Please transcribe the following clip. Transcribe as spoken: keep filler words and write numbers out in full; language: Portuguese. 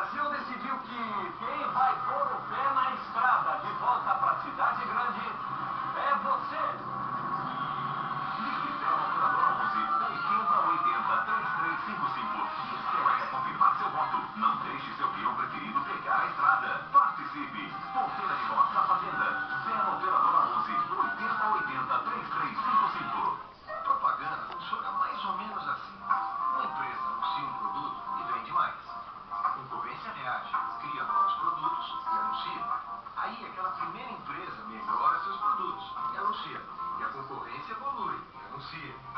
Brasil decidiu que quem vai pôr o pé na estrada de volta para a cidade grande é você. Ligue zero operadora onze, oitenta oitenta, três três cinco cinco e espera até confirmar seu voto. Não deixe seu peão preferido pegar a estrada. Participe. Ponteira de voz da Fazenda. zero operadora onze, oitenta oitenta, três três cinco cinco. A propaganda funciona mais ou menos assim. Uma empresa anuncia um produto e vende mais. A concorrência reage, cria novos produtos e anuncia. Aí aquela primeira empresa melhora seus produtos e anuncia. E a concorrência evolui e anuncia.